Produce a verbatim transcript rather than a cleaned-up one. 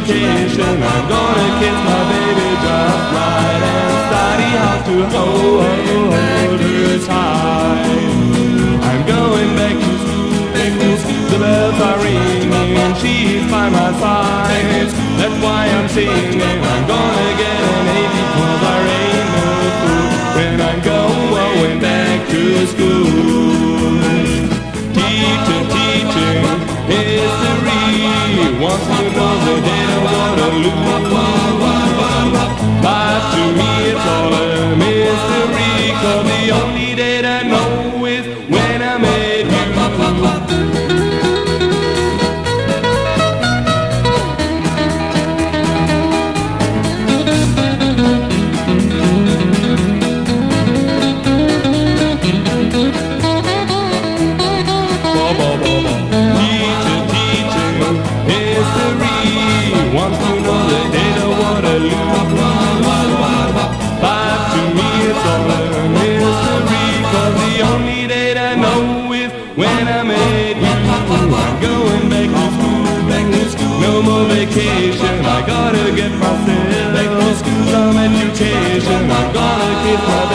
vacation. I'm gonna kiss my baby just right and study how to hold, hold her tight. I'm going back to school, back to school. The bells are ringing and she's by my side. That's why I'm singing. I'm gonna get an A because I ain't no fool when I'm going back to school. Teaching, teaching history. Wants to know the date of Waterloo. But to me it's all a mystery, 'cause the only date I know is when I met you. Teaching, teaching history. Wants to know the date of Waterloo. But to me it's all a mystery, 'cause the only date I know is when I met you. I'm going back to school, back to school. No more vacation, I gotta get myself back to school. Some education, I'm gonna kiss my